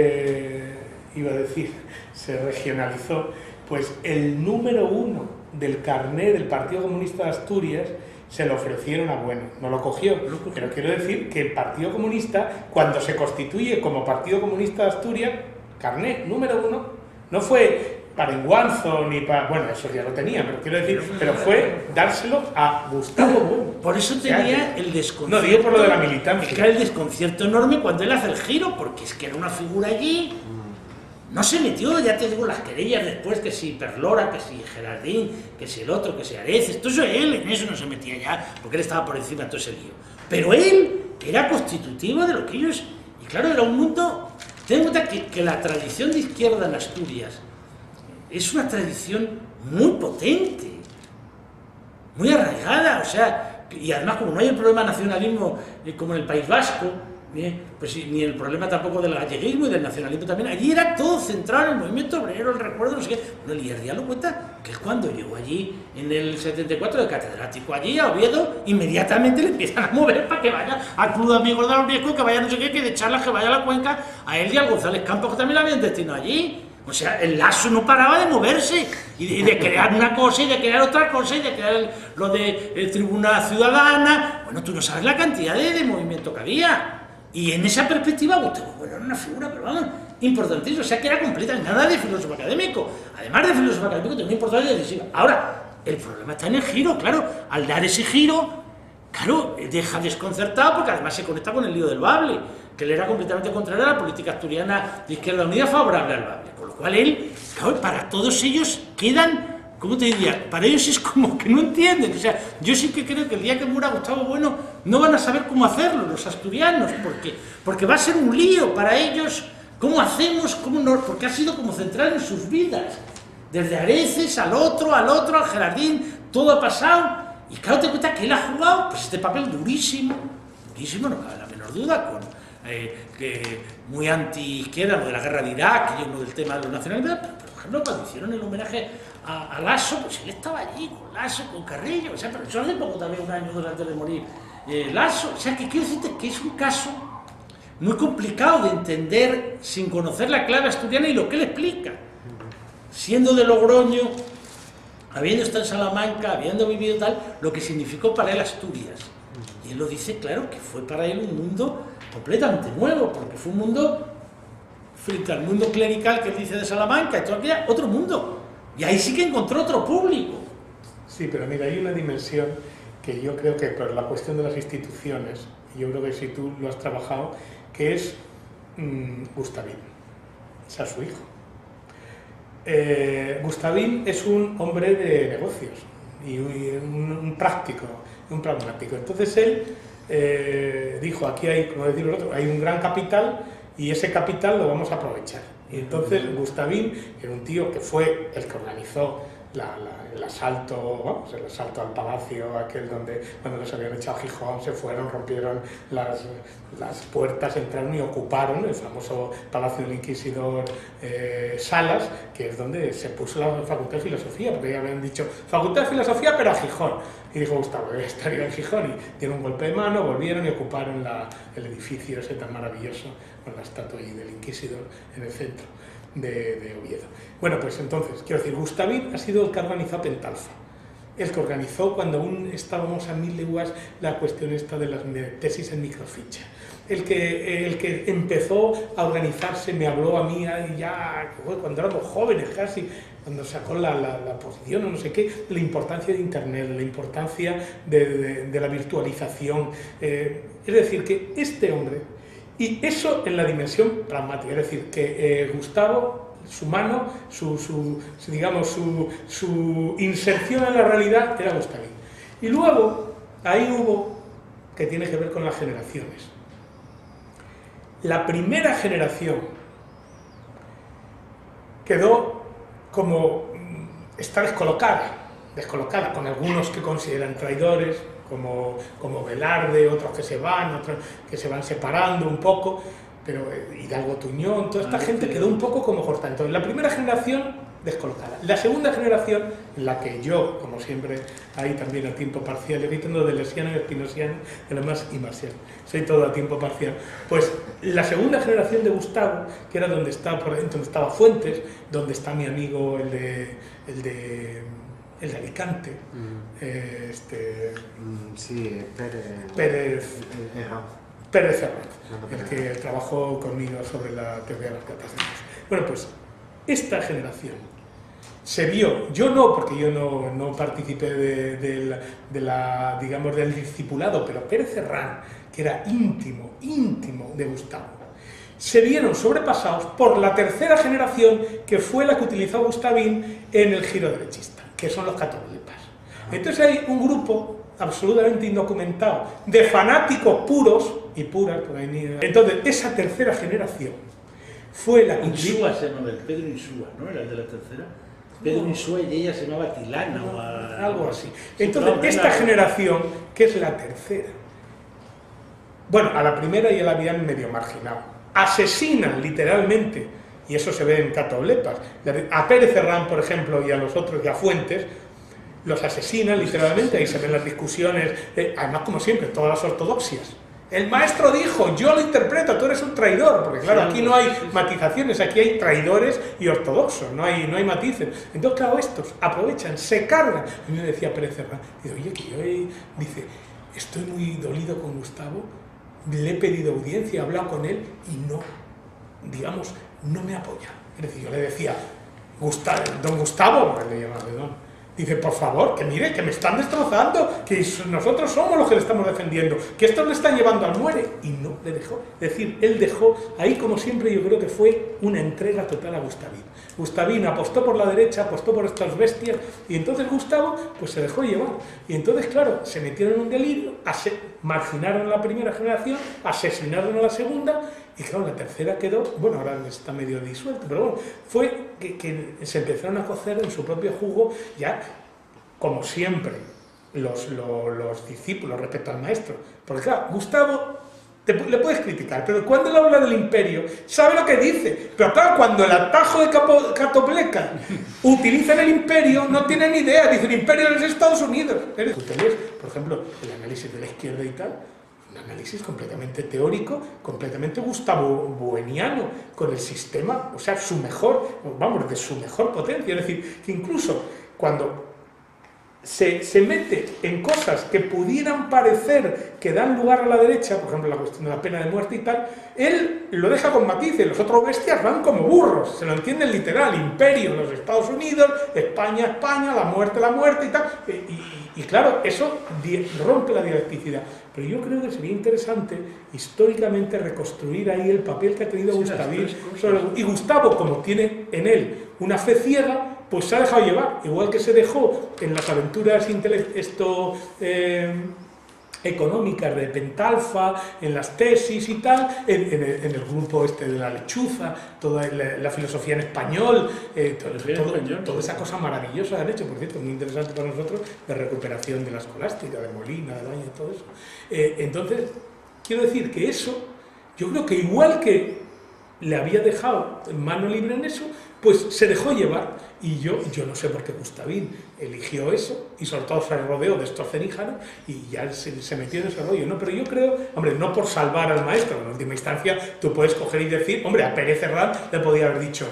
se, iba a decir, se regionalizó, pues el número uno del carnet del Partido Comunista de Asturias se lo ofrecieron a Bueno, no lo cogió, pero quiero decir que el Partido Comunista, cuando se constituye como Partido Comunista de Asturias, carnet número uno, no fue para Inguanzo ni para... Bueno, eso ya lo tenía, pero quiero decir, pero fue dárselo a Gustavo Bueno. Por eso tenía el desconcierto... No, digo por lo de la militancia. Es que era el desconcierto enorme cuando él hace el giro, porque es que era una figura allí. No se metió, ya te digo, las querellas después, que si Perlora, que si Gerardín, que si el otro, que si Areces, todo eso él en eso no se metía ya, porque él estaba por encima de todo ese lío. Pero él era constitutivo de lo que ellos... Y claro, era un mundo... Ten en cuenta que, que la tradición de izquierda en Asturias es una tradición muy potente, muy arraigada, o sea, y además como no hay el problema de nacionalismo eh, como en el País Vasco, eh, pues ni el problema tampoco del galleguismo y del nacionalismo también, allí era todo centrado en el movimiento obrero, el recuerdo, no sé qué. Bueno, el Ierdia lo cuenta, que es cuando llegó allí en el setenta y cuatro de catedrático allí a Oviedo, inmediatamente le empiezan a mover para que vaya al Club de Amigos de los Viejos, que vaya no sé qué, que de charlas, que vaya a la Cuenca, a él y al González Campos, que también lo habían destinado allí. O sea, el Lasso no paraba de moverse y de, y de crear una cosa y de crear otra cosa y de crear el, lo de el Tribuna Ciudadana. Bueno, tú no sabes la cantidad de, de movimiento que había. Y en esa perspectiva, Gustavo Bueno era una figura, pero vamos, importantísima. O sea, que era completamente nada de filósofo académico. Además de filósofo académico, tenía una importancia decisiva. Ahora, el problema está en el giro, claro. Al dar ese giro, claro, deja desconcertado porque además se conecta con el lío del Bable, que él era completamente contrario a la política asturiana de Izquierda Unida favorable al Bable. Con lo cual él, claro, para todos ellos quedan, ¿cómo te diría? Para ellos es como que no entienden. O sea, yo sí que creo que el día que muera Gustavo Bueno no van a saber cómo hacerlo los asturianos, porque, porque va a ser un lío para ellos. ¿Cómo hacemos? ¿Cómo no? Porque ha sido como central en sus vidas. Desde Areces al otro, al otro, al Gerardín, todo ha pasado. Y claro, te cuenta que él ha jugado pues este papel durísimo, durísimo, no cabe la menor duda, con, eh, que muy anti-izquierda, lo de la guerra de Irak y lo del tema de los nacionalistas, pero por ejemplo cuando hicieron el homenaje a, a Lasso, pues él estaba allí con Lasso, con Carrillo, o sea, pero eso hace poco también, un año dos antes de morir eh, Lasso, o sea, que quiero decirte que es un caso muy complicado de entender sin conocer la clave asturiana y lo que él explica, siendo de Logroño, habiendo estado en Salamanca, habiendo vivido tal, lo que significó para él Asturias. Y él lo dice, claro, que fue para él un mundo completamente nuevo, porque fue un mundo, frente al mundo clerical que él dice de Salamanca, y todo aquello, otro mundo. Y ahí sí que encontró otro público. Sí, pero mira, hay una dimensión que yo creo que por la cuestión de las instituciones, y yo creo que si tú lo has trabajado, que es mmm, Gustavín, o sea, su hijo. Eh, Gustavín es un hombre de negocios y un, un práctico, un pragmático. Entonces él eh, dijo, aquí hay, como decir el otro, hay un gran capital y ese capital lo vamos a aprovechar. Y entonces Gustavín era un tío que fue el que organizó la, la, el asalto, vamos, el asalto al palacio, aquel donde cuando los habían echado a Gijón se fueron, rompieron las, las puertas, entraron y ocuparon el famoso Palacio del Inquisidor eh, Salas, que es donde se puso la Facultad de Filosofía, porque ya habían dicho Facultad de Filosofía pero a Gijón. Y dijo Gustavo, debe estar en Gijón, y dieron un golpe de mano, volvieron y ocuparon la, el edificio ese tan maravilloso, con la estatua ahí del Inquisidor en el centro de, de Oviedo. Bueno, pues entonces, quiero decir, Gustavín ha sido el que ha organizado Pentalfa, el que organizó cuando aún estábamos a mil leguas la cuestión esta de las tesis en microficha, el que, el que empezó a organizarse, me habló a mí ya cuando éramos jóvenes casi, cuando sacó la, la, la posición o no sé qué, de la importancia de Internet, de la importancia de, de, de la virtualización, eh, es decir, que este hombre, y eso en la dimensión pragmática, es decir, que eh, Gustavo, su mano, su, su, su, digamos, su, su inserción en la realidad era Gustavín. Y luego, ahí hubo, que tiene que ver con las generaciones. La primera generación quedó como, está descolocada, descolocada, con algunos que consideran traidores, como, como Velarde, otros que se van, otros que se van separando un poco, pero Hidalgo Tuñón, toda esta gente quedó un poco como cortada. Entonces, la primera generación descolocada. La segunda generación, en la que yo, como siempre, ahí también a tiempo parcial, evitando de lesiano y espinosiano, de lo más y marcial, soy todo a tiempo parcial. Pues la segunda generación de Gustavo, que era donde estaba, por ejemplo, donde estaba Fuentes, donde está mi amigo, el de, el de, el de Alicante, mm. eh, este... Mm, sí, Pérez... Pérez... Eh, eh, Pérez Herranz, el que trabajó conmigo sobre la teoría de las catástrofes. Bueno, pues esta generación se vio, yo no, porque yo no, no participé de, de, la, de la, digamos, del discipulado, pero Pérez Herranz, que era íntimo, íntimo de Gustavo, se vieron sobrepasados por la tercera generación, que fue la que utilizó Gustavín en el giro derechista, que son los catolipas. Entonces hay un grupo absolutamente indocumentado de fanáticos puros y puras, entonces esa tercera generación fue la que... Insúa se llamaba, el Pedro Insúa, ¿no? Era el de la tercera. Pedro no. Insúa y ella se llamaba Tilana no, o a... algo así. Entonces esta generación, que es la tercera, bueno, a la primera ya la habían medio marginado, asesinan literalmente, y eso se ve en Catoblepas, a Pérez Herranz, por ejemplo, y a los otros, y a Fuentes, los asesinan literalmente, ahí se ven las discusiones, eh, además como siempre, todas las ortodoxias, el maestro dijo, yo lo interpreto, tú eres un traidor, porque claro, Sí, aquí no hay sí, sí. matizaciones, aquí hay traidores y ortodoxos, no hay, no hay matices. Entonces, claro, estos aprovechan, se cargan. A mí me decía Pérez Cerrán, dice, oye, que yo he... dice, estoy muy dolido con Gustavo, le he pedido audiencia, he hablado con él y no, digamos, no me apoya. Es decir, yo le decía, Gustavo, don Gustavo, le llamaba, don, dice, por favor, que mire, que me están destrozando, que nosotros somos los que le estamos defendiendo, que estos le están llevando al muere. Y no, le dejó. Es decir, él dejó, ahí como siempre yo creo que fue una entrega total a Gustavín. Gustavín apostó por la derecha, apostó por estas bestias, y entonces Gustavo pues se dejó llevar. Y entonces, claro, se metieron en un delirio, marginaron a la primera generación, asesinaron a la segunda, y claro, la tercera quedó, bueno, ahora está medio disuelto, pero bueno, fue que, que se empezaron a cocer en su propio jugo, ya, como siempre, los, los, los discípulos respecto al maestro. Porque claro, Gustavo te, le puedes criticar, pero cuando él habla del imperio, sabe lo que dice. Pero claro, cuando el atajo de Capo, Catopleca utilizan el imperio, no tienen ni idea, dicen imperio de los Estados Unidos. Ustedes, por ejemplo, el análisis de la izquierda y tal, un análisis completamente teórico, completamente gustavobueniano, con el sistema, o sea, su mejor, vamos, de su mejor potencia. Es decir, que incluso cuando se, se mete en cosas que pudieran parecer que dan lugar a la derecha, por ejemplo, la cuestión de la pena de muerte y tal, él lo deja con matices, los otros bestias van como burros, se lo entienden literal, imperio, los Estados Unidos, España, España, la muerte, la muerte y tal, y, y, y claro, eso rompe la dialecticidad. Pero yo creo que sería interesante históricamente reconstruir ahí el papel que ha tenido sí, Gustavín. Y Gustavo, como tiene en él una fe ciega, pues se ha dejado llevar. Igual que se dejó en las aventuras esto, eh, económicas de Pentalfa, en las tesis y tal, en, en, el, en el grupo este de la lechuza, toda la, la filosofía en español, eh, todo, todo, español, toda esa cosa maravillosa que han hecho, por cierto, muy interesante para nosotros, de recuperación de la escolástica, de Molina, de Baño, todo eso. Eh, entonces, quiero decir que eso, yo creo que igual que le había dejado en mano libre en eso, pues se dejó llevar. Y yo, yo no sé por qué Gustavín eligió eso, y sobre todo se rodeó de estos ceníjanos, y ya se, se metió en ese rollo, ¿no? Pero yo creo, hombre, no por salvar al maestro, en última instancia tú puedes coger y decir, hombre, a Pérez Cerrán le podía haber dicho,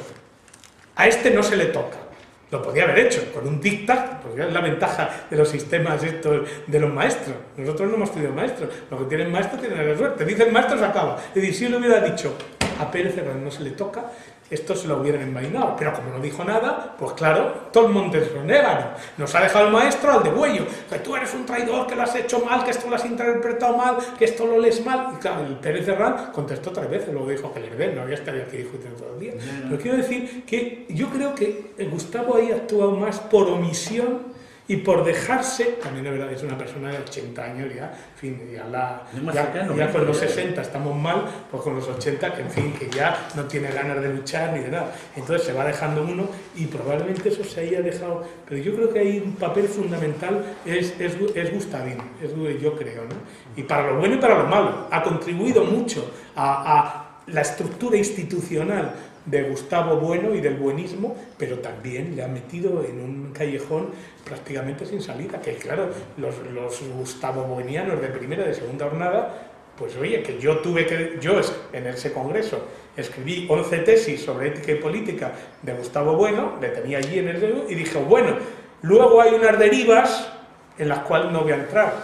a este no se le toca. Lo podía haber hecho, con un dictat, porque es la ventaja de los sistemas estos de los maestros. Nosotros no hemos tenido maestros, los que tienen maestros tienen la suerte. Dice el maestro, se acaba. Es decir, si él hubiera dicho, a Pérez Cerrán no se le toca, esto se lo hubieran envainado, pero como no dijo nada, pues claro, todo el monte se lo negan. Nos ha dejado el maestro al degüello, que tú eres un traidor, que lo has hecho mal, que esto lo has interpretado mal, que esto lo lees mal. Y claro, el Pérez Cerrán contestó tres veces, luego dijo que le den, no había estado aquí discutiendo todo el día. Yeah. Pero quiero decir que yo creo que Gustavo ahí ha actuado más por omisión y por dejarse, también es verdad, es una persona de ochenta años ya, en fin, ya, la, ya, cercano, ya con los sesenta estamos mal, pues con los ochenta, que en fin, que ya no tiene ganas de luchar ni de nada. Entonces se va dejando uno y probablemente eso se haya dejado, pero yo creo que hay un papel fundamental, es, es, es Gustavín, es, yo creo, ¿no? Y para lo bueno y para lo malo, ha contribuido mucho a, a la estructura institucional de Gustavo Bueno y del buenismo, pero también le ha metido en un callejón prácticamente sin salida, que claro, los, los Gustavo Buenianos de primera y de segunda jornada, pues oye, que yo tuve que, yo en ese congreso escribí once tesis sobre ética y política de Gustavo Bueno, le tenía allí en el dedo, y dije, bueno, luego hay unas derivas en las cuales no voy a entrar,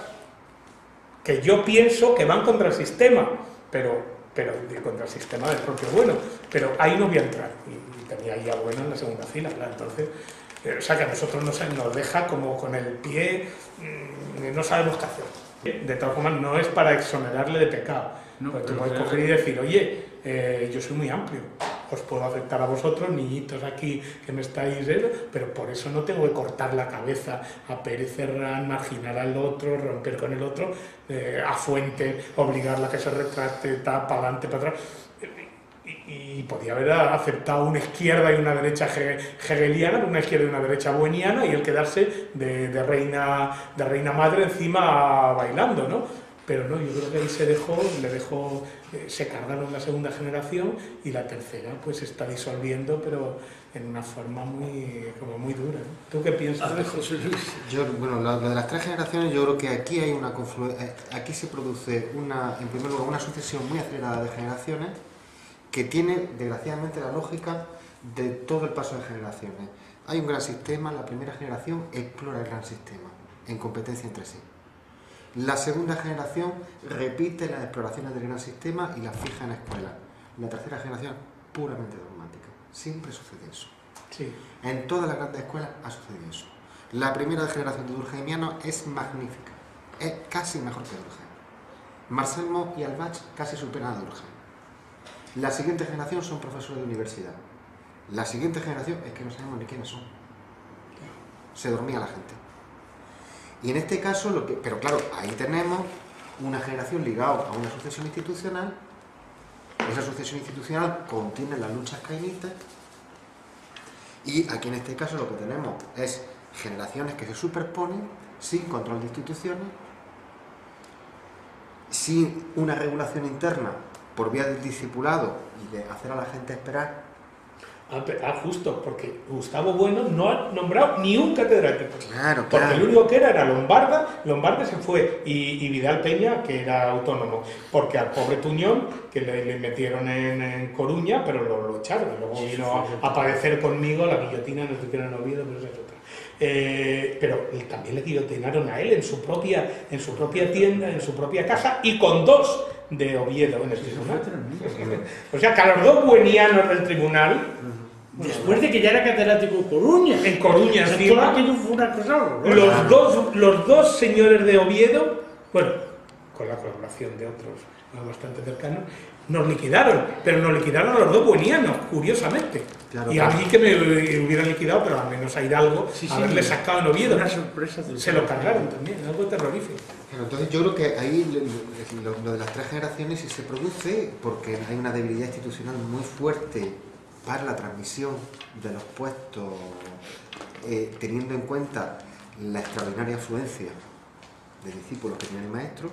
que yo pienso que van contra el sistema, pero pero contra el sistema del propio Bueno, pero ahí no voy a entrar, y, y tenía ahí a Bueno en la segunda fila, claro, entonces, eh, o sea que a nosotros nos, nos deja como con el pie, mmm, no sabemos qué hacer. De todas formas, no es para exonerarle de pecado, no, pues tú puedes coger y decir, oye, eh, yo soy muy amplio, os puedo aceptar a vosotros, niñitos aquí que me estáis, ¿eh? Pero por eso no tengo que cortar la cabeza a Pérez Cerrán, marginar al otro, romper con el otro, eh, a Fuente, obligarla a que se retracte, para adelante, para atrás. Y, y podía haber aceptado una izquierda y una derecha hegeliana, una izquierda y una derecha bueniana, y él quedarse de, de, reina, de reina madre encima bailando, ¿no? pero no, yo creo que ahí se dejó, le dejó, eh, se cargaron la segunda generación y la tercera pues se está disolviendo, pero en una forma muy, como muy dura, ¿no? ¿Tú qué piensas de José Luis? Yo, bueno, lo, lo de las tres generaciones, yo creo que aquí hay una confluencia, aquí se produce una, en primer lugar, una sucesión muy acelerada de generaciones que tiene, desgraciadamente, la lógica de todo el paso de generaciones. Hay un gran sistema, la primera generación explora el gran sistema en competencia entre sí. La segunda generación repite las exploraciones del gran sistema y las fija en la escuela. La tercera generación puramente dogmática. Siempre sucede eso. Sí. En todas las grandes escuelas ha sucedido eso. La primera generación de durkheimianos es magnífica. Es casi mejor que Durkheim. Marcelmo y Albach casi superan a Durkheim. La siguiente generación son profesores de universidad. La siguiente generación es que no sabemos ni quiénes son. Se dormía la gente. Y en este caso, lo que, pero claro, ahí tenemos una generación ligada a una sucesión institucional. Esa sucesión institucional contiene las luchas cainitas. Y aquí en este caso lo que tenemos es generaciones que se superponen sin control de instituciones, sin una regulación interna por vía del discipulado y de hacer a la gente esperar. Ah, ah, justo, porque Gustavo Bueno no ha nombrado ni un catedrático. Claro, porque claro. el único que era era Lombarda, Lombarda se fue, y, y Vidal Peña, que era autónomo. Porque al pobre Tuñón, que le, le metieron en, en Coruña, pero lo, lo echaron. Luego Sí, vino sí, sí. a, a padecer conmigo la guillotina, no sé qué era en Oviedo, pero esa es otra. Eh, pero también le guillotinaron a él en su propia, en su propia tienda, en su propia casa, y con dos de Oviedo en el tribunal. O sea, que a los dos buenianos del tribunal, Después de que ya era catedrático en Coruña. en Coruña O sea, todo encima, aquello fue una cosa horrorosa. los dos, los dos señores de Oviedo, bueno, con la colaboración de otros bastante cercanos, nos liquidaron, pero nos liquidaron a los dos buenianos, curiosamente. Claro, y a claro. mí que me hubieran liquidado, pero al menos a Hidalgo, Sí, sí, haberle sí. sacado en Oviedo. Una sorpresa total. Se lo cargaron también, algo terrorífico. Bueno, entonces yo creo que ahí lo, lo- lo de las tres generaciones sí se produce porque hay una debilidad institucional muy fuerte para la transmisión de los puestos, eh, teniendo en cuenta la extraordinaria afluencia de discípulos que tiene el maestro.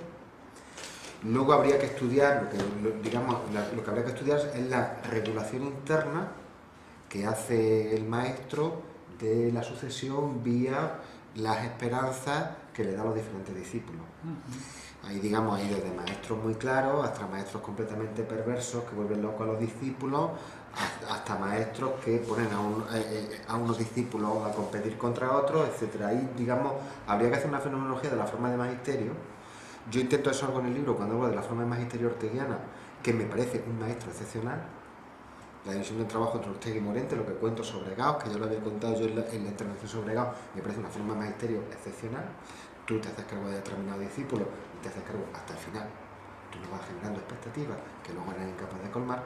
Luego habría que estudiar, lo que, lo- digamos, la- lo que habría que estudiar es la regulación interna que hace el maestro de la sucesión vía las esperanzas que le da a los diferentes discípulos. Ahí, digamos, hay desde maestros muy claros hasta maestros completamente perversos que vuelven locos a los discípulos, hasta- hasta maestros que ponen a, un- eh, eh, a unos discípulos a competir contra otros, etcétera. Ahí, digamos, habría que hacer una fenomenología de la forma de magisterio. Yo intento eso algo en el libro cuando hablo de la forma de magisterio orteguiana, que me parece un maestro excepcional. La división del trabajo entre Ortega y Morente, lo que cuento sobre Gauss, que yo lo había contado yo en la, en la intervención sobre Gauss, me parece una forma de magisterio excepcional. Tú te haces cargo de determinado discípulo y te haces cargo hasta el final. Tú no vas generando expectativas que luego eres incapaz de colmar.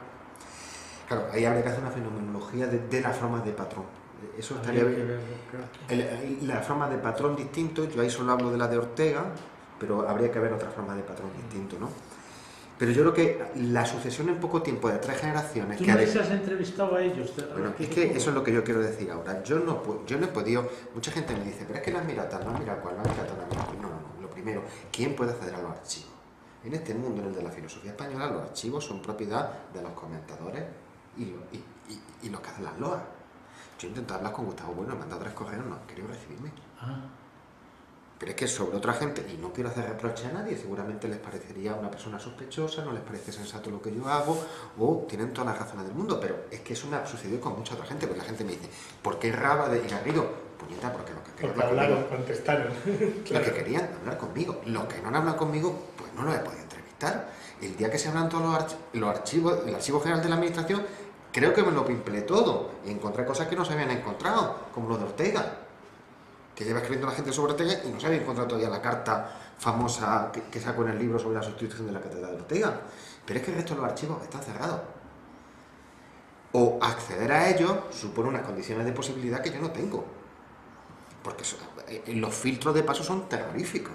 Claro, ahí habría que hacer una fenomenología de, de las formas de patrón. Eso estaría Habría que bien. verlo, claro. El- las formas de patrón distintos, yo ahí solo hablo de la de Ortega, pero habría que ver otras formas de patrón distintos, ¿no? Pero yo creo que la sucesión en poco tiempo de tres generaciones... Tú que no ade- les has entrevistado a ellos. te- Bueno, ¿qué- es qué- que eso es lo que yo quiero decir ahora. Yo no, pu- yo no he podido... Mucha gente me dice, pero es que no has mirado tal, no has mirado cual, no has mirado tal, no has mirado cual. No, no, no. Lo primero, ¿quién puede acceder a los archivos? En este mundo, en el de la filosofía española, los archivos son propiedad de los comentadores y, lo- y, y- y los que hacen las loas. Yo he intentado hablar con Gustavo Bueno, he mandado tres correos, no han querido recibirme. Ah, Pero es que sobre otra gente, y no quiero hacer reproche a nadie, seguramente les parecería una persona sospechosa, no les parece sensato lo que yo hago, o tienen todas las razones del mundo, pero es que eso me ha sucedido con mucha otra gente, porque la gente me dice, ¿por qué Raba de y Garrido? Puñeta, porque lo que querían Porque hablar hablaron, conmigo, contestaron. lo Claro. que querían hablar conmigo, los que no han hablado conmigo, pues no los he podido entrevistar. El día que se hablan todos los, arch- los archivos, el Archivo General de la Administración, creo que me lo pimplé todo, y encontré cosas que no se habían encontrado, como lo de Ortega, que lleva escribiendo la gente sobre Ortega y no se había encontrado todavía la carta famosa que, que sacó en el libro sobre la sustitución de la Catedral de Ortega. Pero es que el resto de los archivos están cerrados. O acceder a ellos supone unas condiciones de posibilidad que yo no tengo. Porque eso- eh, los filtros de paso son terroríficos.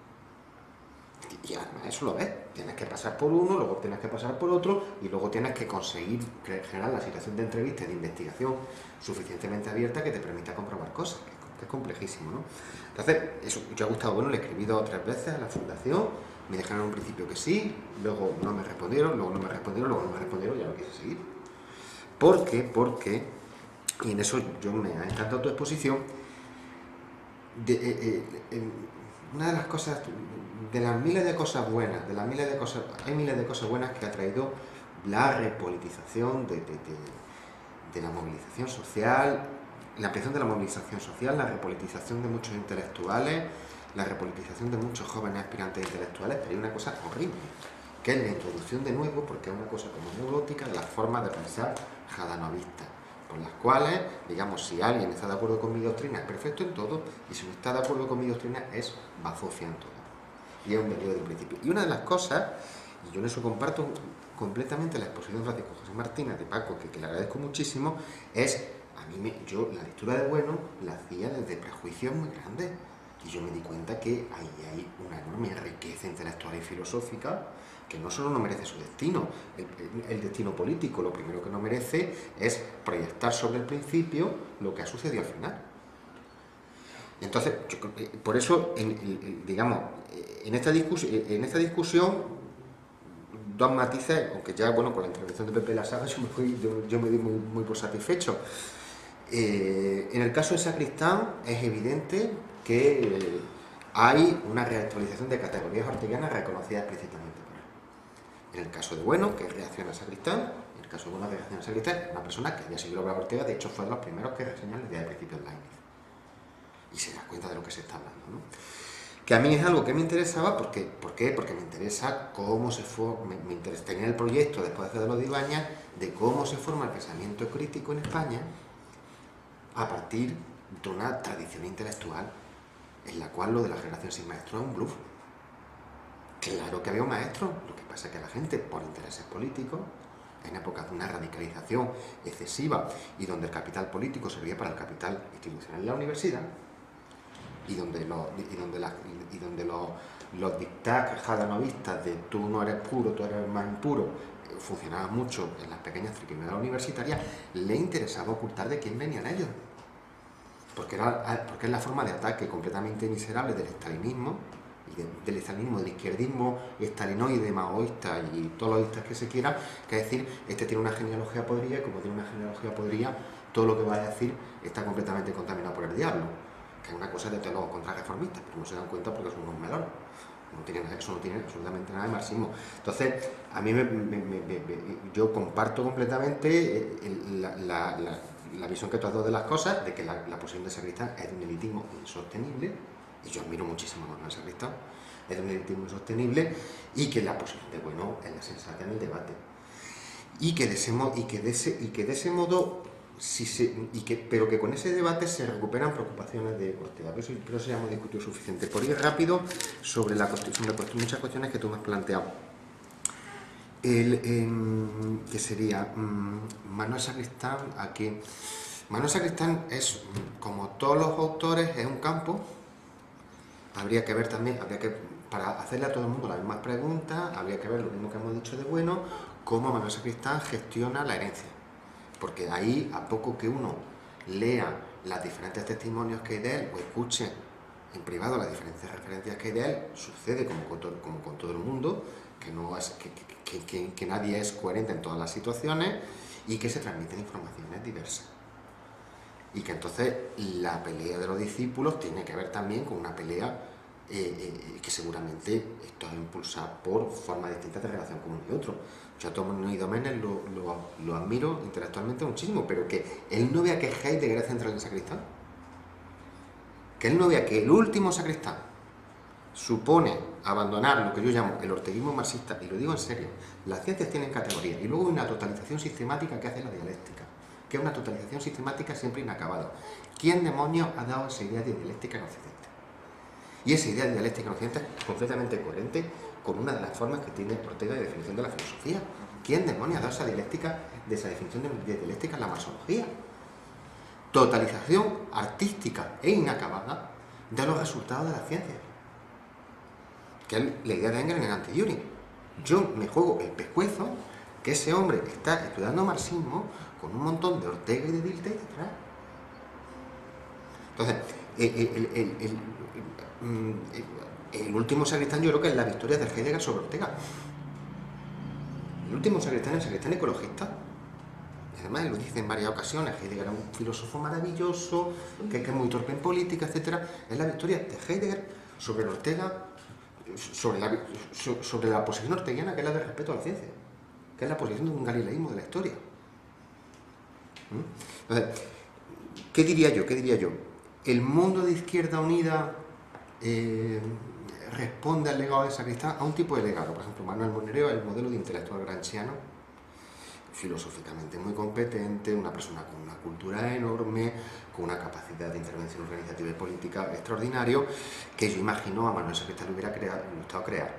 Y además eso lo ves. Tienes que pasar por uno, luego tienes que pasar por otro y luego tienes que conseguir cre- generar la situación de entrevista y de investigación suficientemente abierta que te permita comprobar cosas, que es, que es complejísimo, ¿no? Entonces, eso, yo a Gustavo Bueno le he escribido tres veces a la fundación Me dejaron en un principio que sí, luego no me respondieron, luego no me respondieron, luego no me respondieron, ya no quise seguir. ¿Por qué? Porque, y en eso yo me ha encantado tu exposición, de, eh, eh, eh, una de las cosas, de las miles de cosas buenas, de las miles de cosas, hay miles de cosas buenas que ha traído la repolitización de, de, de, de la movilización social, la ampliación de la movilización social, la repolitización de muchos intelectuales, la repolitización de muchos jóvenes aspirantes intelectuales, pero hay una cosa horrible, que es la introducción de nuevo, porque es una cosa como neurótica, de las formas de pensar jadanovistas, por las cuales, digamos, si alguien está de acuerdo con mi doctrina es perfecto en todo, y si no está de acuerdo con mi doctrina es bazofia en todo. Y es un delito del principio. Y una de las cosas, y yo en eso comparto completamente la exposición de Francisco José Martínez, de Paco, que, que le agradezco muchísimo, es, a mí, me, yo la lectura de Bueno la hacía desde prejuicios muy grandes, y yo me di cuenta que ahí hay una enorme riqueza intelectual y filosófica que no solo no merece su destino, el, el, el destino político, lo primero que no merece es proyectar sobre el principio lo que ha sucedido al final. Entonces, yo, por eso, en, en, digamos, en esta, discus en esta discusión, dos matices, aunque ya, bueno, con la intervención de Pepe Lasaga yo me, fui, yo, yo me di muy, muy por satisfecho. Eh, en el caso de Sacristán es evidente que eh, hay una reactualización de categorías orteguianas reconocidas explícitamente por él. En el caso de Bueno, que reacciona a Sacristán, en el caso de Bueno, que reacciona a Sacristán, es una persona que había seguido obra Ortega, de hecho fue de los primeros que reseñan la idea de principios Leibniz. Y se da cuenta de lo que se está hablando, ¿no? Que a mí es algo que me interesaba, porque, ¿por qué? Porque me interesa cómo se forma, me, me interesa tener el proyecto, después de hacer de los de Ibáñez, de cómo se forma el pensamiento crítico en España a partir de una tradición intelectual en la cual lo de la generación sin maestro es un bluff. Claro que había un maestro, lo que pasa es que la gente, por intereses políticos, en épocas de una radicalización excesiva y donde el capital político servía para el capital institucional en la universidad, y donde los, y donde la, y donde los, los dictados jadanovistas de tú no eres puro, tú eres más impuro, eh, funcionaban mucho en las pequeñas triquiñuelas universitarias, le interesaba ocultar de quién venían ellos. Porque, era, porque es la forma de ataque completamente miserable del estalinismo, y de, del estalinismo, del izquierdismo estalinoide, maoísta y todos los istas que se quiera, que es decir, este tiene una genealogía podrida, y como tiene una genealogía podrida, todo lo que va a decir está completamente contaminado por el diablo, que es una cosa de teólogos contrarreformistas, pero no se dan cuenta porque son unos melones. No tiene, eso no tiene absolutamente nada de marxismo. Entonces, a mí me, me, me, me, yo comparto completamente la, la, la, la visión que tú has dado de las cosas, de que la, la posición de Sacristán es de un elitismo insostenible, y yo admiro muchísimo a Manuel Sacristán, es de un elitismo insostenible, y que la posición de Bueno es la sensata en el debate. Y que de ese, y que de ese, y que de ese modo, si se, y que, pero que con ese debate se recuperan preocupaciones de Ortega. Pero eso, pero eso ya hemos discutido suficiente. Por ir rápido sobre, la, sobre muchas cuestiones que tú me has planteado. El, eh, que sería mm, Manuel Sacristán, aquí. Manuel Sacristán es, como todos los autores, es un campo. Habría que ver también, habría que, para hacerle a todo el mundo las mismas preguntas, habría que ver lo mismo que hemos dicho de Bueno, cómo Manuel Sacristán gestiona la herencia. Porque ahí, a poco que uno lea los diferentes testimonios que hay de él, o escuche en privado las diferentes referencias que hay de él, sucede como con todo, como con todo el mundo, que, no es, que, que, que, que nadie es coherente en todas las situaciones y que se transmiten informaciones diversas. Y que entonces la pelea de los discípulos tiene que ver también con una pelea eh, eh, que seguramente esto es impulsada por formas distintas de relación con uno y otro. Yo a Tomás Doménez lo, lo, lo admiro intelectualmente muchísimo, pero que él no vea que Heidegger es central en Sacristán. Que él no vea que el último Sacristán supone abandonar lo que yo llamo el orteguismo marxista, y lo digo en serio, las ciencias tienen categorías, y luego hay una totalización sistemática que hace la dialéctica, que es una totalización sistemática siempre inacabada. ¿Quién demonios ha dado esa idea de dialéctica en Occidente? Y esa idea de dialéctica en Occidente es completamente coherente con una de las formas que tiene Ortega de definición de la filosofía. ¿Quién demonios ha dado esa dialéctica, de esa definición de, de dialéctica en la masonología? Totalización artística e inacabada de los resultados de la ciencia, que es la idea de Engels en el Anti-Düring. Yo me juego el pescuezo que ese hombre está estudiando marxismo con un montón de Ortega y de Dilthey detrás. Entonces, el, el, el, el, el último sacristán yo creo que es la victoria de Heidegger sobre Ortega. El último sacristán es el sacristán ecologista. Además, lo dice en varias ocasiones, Heidegger era un filósofo maravilloso, que, que es muy torpe en política, etcétera. Es la victoria de Heidegger sobre Ortega, sobre la, sobre la posición orteguiana, que es la de respeto a la ciencia, que es la posición de un galileísmo de la historia. ¿Mm? Entonces, ¿qué diría yo? ¿Qué diría yo? El mundo de Izquierda Unida eh, responde al legado de Sacristán a un tipo de legado. Por ejemplo, Manuel Monereo es el modelo de intelectual gramsciano, filosóficamente muy competente, una persona con una cultura enorme, con una capacidad de intervención organizativa y política extraordinario, que yo imagino a Manuel Sacristán le hubiera creado, gustado crear.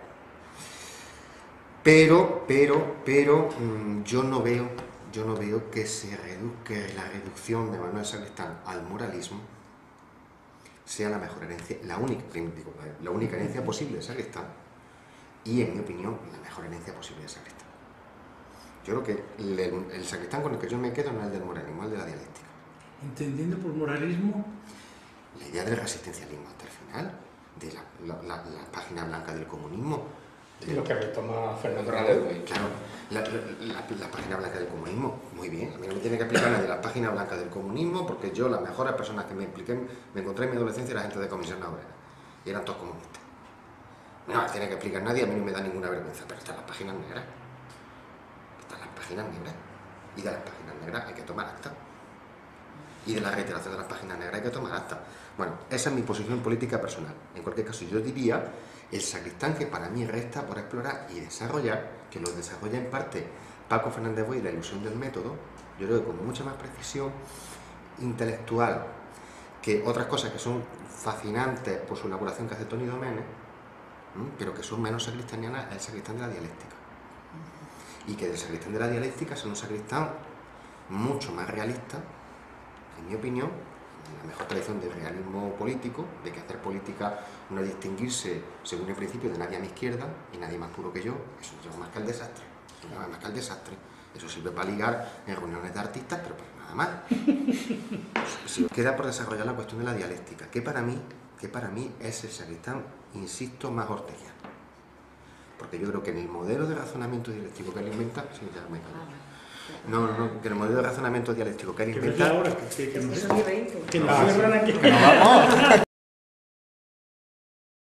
Pero, pero, pero, mmm, yo no veo, yo no veo que se reduzca, la reducción de Manuel Sacristán al moralismo sea la mejor herencia, la única, digo, la única herencia posible de Sacristán, y en mi opinión, la mejor herencia posible de Sacristán. Yo creo que el, el sacristán con el que yo me quedo no es el del moralismo, es el de la dialéctica. Entendiendo por moralismo la idea del resistencialismo hasta el final, de la, la, la, la página blanca del comunismo. De lo que retoma Fernando Radeuil. Claro, la, la, la, la página blanca del comunismo, muy bien. A mí no me tiene que explicar nadie la página blanca del comunismo, porque yo, las mejores personas que me expliqué, me encontré en mi adolescencia, era gente de Comisión Obrera, y eran todos comunistas. No me tiene que explicar nadie, a mí no me da ninguna vergüenza, pero están las páginas negras. Páginas negras, y de las páginas negras hay que tomar acta, y de la reiteración de las páginas negras hay que tomar acta. Bueno, esa es mi posición política personal. En cualquier caso, yo diría el sacristán que para mí resta por explorar y desarrollar, que lo desarrolla en parte Paco Fernández Boix y la ilusión del método, yo creo que con mucha más precisión intelectual que otras cosas que son fascinantes por su elaboración que hace Toni Domènech, pero que son menos sacristanianas, es el sacristán de la dialéctica. Y que del sacristán de la dialéctica son un sacristán mucho más realista, en mi opinión, en la mejor tradición del realismo político, de que hacer política no es distinguirse según el principio de nadie a mi izquierda y nadie más puro que yo. Eso no lleva más que al desastre, eso lleva más que al desastre. Eso sirve para ligar en reuniones de artistas, pero para nada más. Si queda por desarrollar la cuestión de la dialéctica, que para mí, que para mí es el sacristán, insisto, más orteguiano. Porque yo creo que en el modelo de razonamiento dialéctico que él inventa, sí, ya me callo. No, no, no, que en el modelo de razonamiento dialéctico que él inventa, ahora, que, que, que, nos, que nos cierran aquí. que nos vamos.